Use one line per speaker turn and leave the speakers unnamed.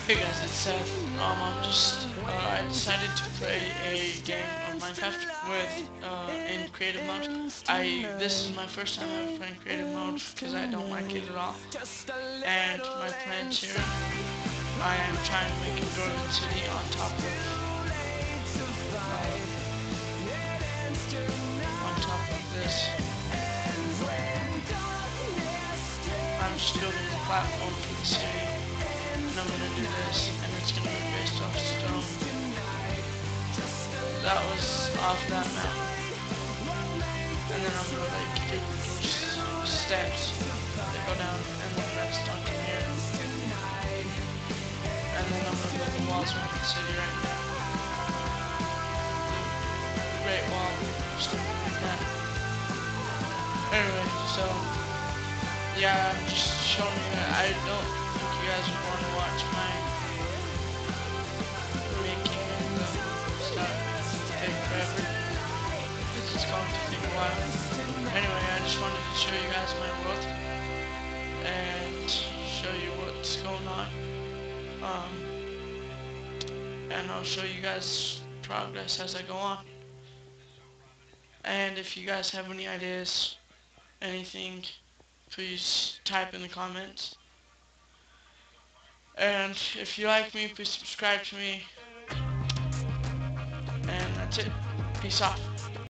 Hey guys, it's Seth. I decided to play a game of Minecraft in creative mode. This is my first time ever playing creative mode because I don't like it at all. And my plans here, I am trying to make a Dorgan city on top of this. I'm just building a platform for the city, and I'm gonna do this, and it's gonna be based off stone. That was off that mountain. And then I'm gonna like do those steps that go down and then rest onto here. And then I'm gonna build the walls around the city right now. The Great Wall, something like that. Anyway, so yeah, I'm just showing you. I don't think you guys would want to watch my making and stuff. Take forever. This is going to take a while. Anyway, I just wanted to show you guys my world and show you what's going on. And I'll show you guys progress as I go on. And if you guys have any ideas, anything, please type in the comments. And if you like me, please subscribe to me. And that's it. Peace out.